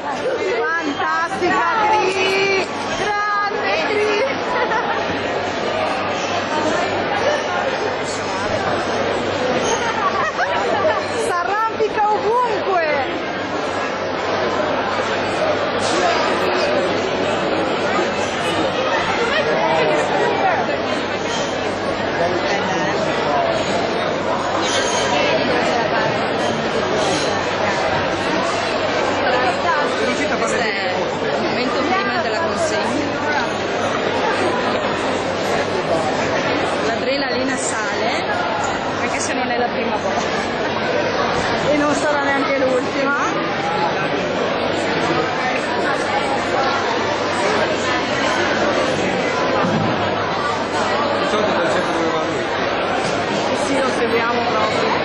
Fantastica Cri! Grande Cri! S'arrampica ovunque! Questo è il momento prima della consegna. L'adrenalina sale, anche se non è la prima volta. E non sarà neanche l'ultima. Sì, lo seguiamo proprio.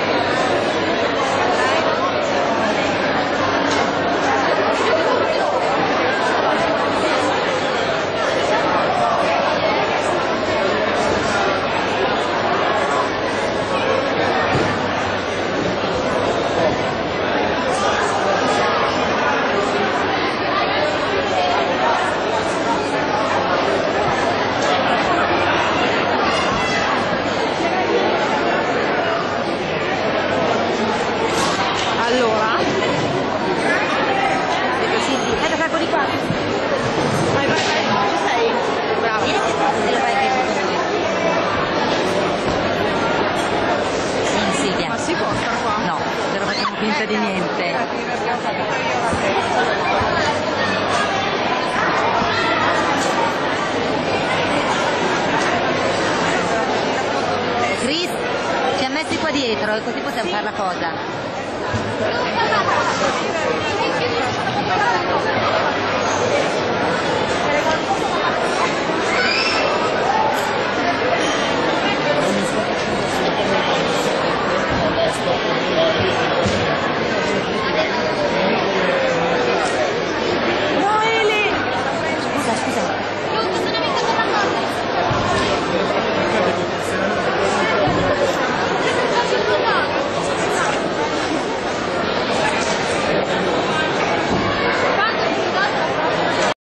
Allora, Ecco di qua. vai, ci sei? Bravo. Insidia. Ma si può star qua? No, se lo facciamo finta di niente. Chris, ci ha messi qua dietro e così possiamo fare la cosa.